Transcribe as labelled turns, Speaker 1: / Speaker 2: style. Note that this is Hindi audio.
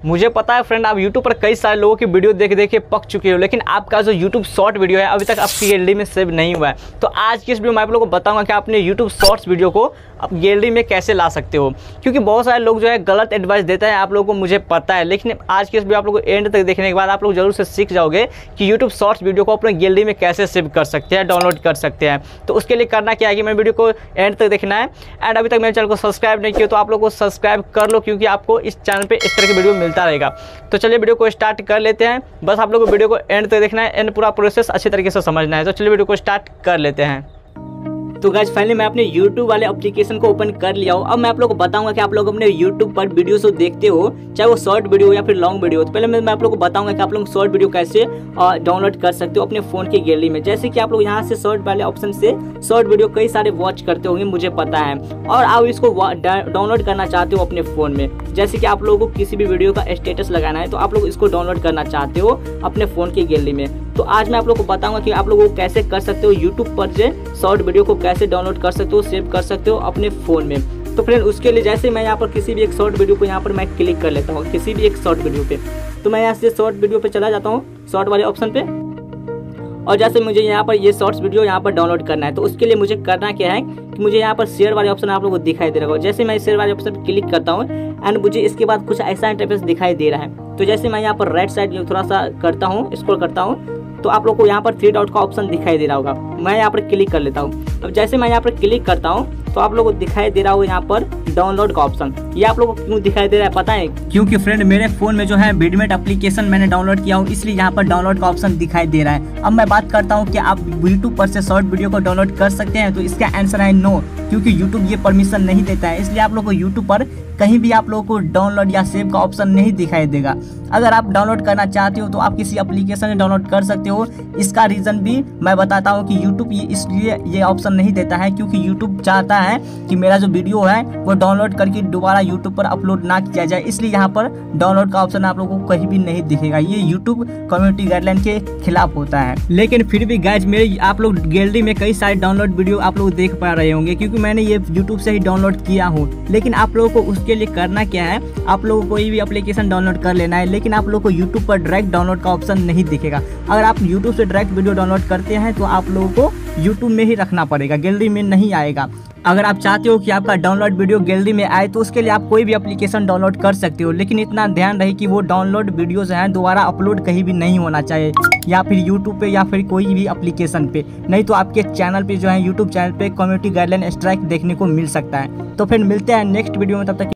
Speaker 1: मुझे पता है फ्रेंड, आप YouTube पर कई सारे लोगों की वीडियो देख देख के पक चुके हो, लेकिन आपका जो YouTube शॉर्ट वीडियो है अभी तक आपकी गैलरी में सेव नहीं हुआ है। तो आज की इस वीडियो में आप लोगों को बताऊंगा कि आप अपने YouTube शॉर्ट्स वीडियो को आप गैलरी में कैसे ला सकते हो, क्योंकि बहुत सारे लोग जो है गलत एडवाइस देते हैं आप लोगों को, मुझे पता है। लेकिन आज की इस वीडियो आप लोगों को एंड तक देखने के बाद आप लोग जरूर से सीख जाओगे कि YouTube शॉर्ट्स वीडियो को अपने गैलरी में कैसे सेव कर सकते हैं, डाउनलोड कर सकते हैं। तो उसके लिए करना क्या है कि मेरे वीडियो को एंड तक देखना है। एंड अभी तक मेरे चैनल को सब्सक्राइब नहीं किया तो आप लोग को सब्सक्राइब कर लो, क्योंकि आपको इस चैनल पे इस तरह की वीडियो मिलता रहेगा। तो चलिए वीडियो को स्टार्ट कर लेते हैं। बस आप लोग को वीडियो को एंड तक देखना है, एंड पूरा प्रोसेस अच्छी तरीके से समझना है। तो चलिए वीडियो को स्टार्ट कर लेते हैं। तो गाइस फाइनली मैं अपने YouTube वाले एप्लीकेशन को ओपन कर लिया हूँ। अब मैं आप लोगों को बताऊंगा कि आप लोग अपने YouTube पर वीडियो जो देखते हो, चाहे वो शॉर्ट वीडियो या फिर लॉन्ग वीडियो, तो पहले मैं आप लोगों को बताऊंगा कि आप लोग शॉर्ट वीडियो कैसे डाउनलोड कर सकते हो अपने फोन की गैलरी में। जैसे कि आप लोग यहाँ से शॉर्ट वाले ऑप्शन से शॉर्ट वीडियो कई सारे वॉच करते होंगे, मुझे पता है, और आप इसको डाउनलोड करना चाहते हो अपने फोन में। जैसे कि आप लोगों को किसी भी वीडियो का स्टेटस लगाना है तो आप लोग इसको डाउनलोड करना चाहते हो अपने फोन की गैलरी में। तो आज मैं आप लोगों को बताऊंगा कि आप लोगों को कैसे कर सकते हो, यूट्यूब पर से शॉर्ट वीडियो को कैसे डाउनलोड कर सकते हो, सेव कर सकते हो अपने फ़ोन में। तो फ्रेंड उसके लिए जैसे मैं यहाँ पर किसी भी एक शॉर्ट वीडियो को यहाँ पर मैं क्लिक कर लेता हूँ, किसी भी एक शॉर्ट वीडियो पे, तो मैं यहाँ से शॉर्ट वीडियो पे चला जाता हूँ, शॉर्ट वाले ऑप्शन पे। और जैसे मुझे यहाँ पर ये शॉर्ट्स वीडियो यहाँ पर डाउनलोड करना है, तो उसके लिए मुझे करना क्या है कि मुझे यहाँ पर शेयर वाले ऑप्शन आप लोगों को दिखाई दे रहा होगा। जैसे मैं शेयर वाले ऑप्शन पर क्लिक करता हूँ एंड मुझे इसके बाद कुछ ऐसा इंटरफेस दिखाई दे रहा है। तो जैसे मैं यहाँ पर राइट साइड थोड़ा सा करता हूँ, स्क्रॉल करता हूँ, तो आप लोग को यहाँ पर 3 डॉट का ऑप्शन दिखाई दे रहा होगा। मैं यहाँ पर क्लिक कर लेता हूँ। अब जैसे मैं यहाँ पर क्लिक करता हूँ तो आप लोगों को दिखाई दे रहा होगा यहाँ पर डाउनलोड का ऑप्शन। ये आप लोगों को क्यों दिखाई दे रहा है पता है? क्योंकि फ्रेंड मेरे फोन में जो है वीडमेट एप्लीकेशन मैंने डाउनलोड किया हूँ, इसलिए यहाँ पर डाउनलोड का ऑप्शन दिखाई दे रहा है। अब मैं बात करता हूँ कि आप यूट्यूब पर से शॉर्ट वीडियो को डाउनलोड कर सकते हैं, तो इसका आंसर है नो, क्योंकि यूट्यूब ये परमिशन नहीं देता है। इसलिए आप लोग को यूट्यूब पर कहीं भी आप लोगों को डाउनलोड या सेव का ऑप्शन नहीं दिखाई देगा। अगर आप डाउनलोड करना चाहते हो तो आप किसी एप्लीकेशन में डाउनलोड कर सकते हो। इसका रीज़न भी मैं बताता हूँ कि यूट्यूब इसलिए ये ऑप्शन नहीं देता है, क्योंकि यूट्यूब चाहता है कि मेरा जो वीडियो है वो डाउनलोड करके दोबारा यूट्यूब पर अपलोड ना किया जाए, इसलिए यहाँ पर डाउनलोड का ऑप्शन आप लोगों को कहीं भी नहीं दिखेगा। ये यूट्यूब कम्युनिटी गाइडलाइन के खिलाफ होता है। लेकिन फिर भी गाइज मेरे आप लोग गैलरी में कई सारे डाउनलोड वीडियो आप लोग देख पा रहे होंगे, क्योंकि मैंने ये यूट्यूब से ही डाउनलोड किया हूँ। लेकिन आप लोगों को उसके लिए करना क्या है, आप लोगों को कोई भी एप्लीकेशन डाउनलोड कर लेना है, लेकिन आप लोगों को यूट्यूब पर डायरेक्ट डाउनलोड का ऑप्शन नहीं दिखेगा। अगर आप यूट्यूब से डायरेक्ट वीडियो डाउनलोड करते हैं तो आप लोगों को यूट्यूब में ही रखना पड़ेगा, गैलरी में नहीं आएगा। अगर आप चाहते हो कि आपका डाउनलोड वीडियो गैलरी में आए तो उसके लिए आप कोई भी एप्लीकेशन डाउनलोड कर सकते हो, लेकिन इतना ध्यान रहे कि वो डाउनलोड वीडियोस हैं दोबारा अपलोड कहीं भी नहीं होना चाहिए, या फिर यूट्यूब पे या फिर कोई भी एप्लीकेशन पे, नहीं तो आपके चैनल पे जो है यूट्यूब चैनल पे कम्युनिटी गाइडलाइन स्ट्राइक देखने को मिल सकता है। तो फिर मिलते हैं नेक्स्ट वीडियो में, तब तक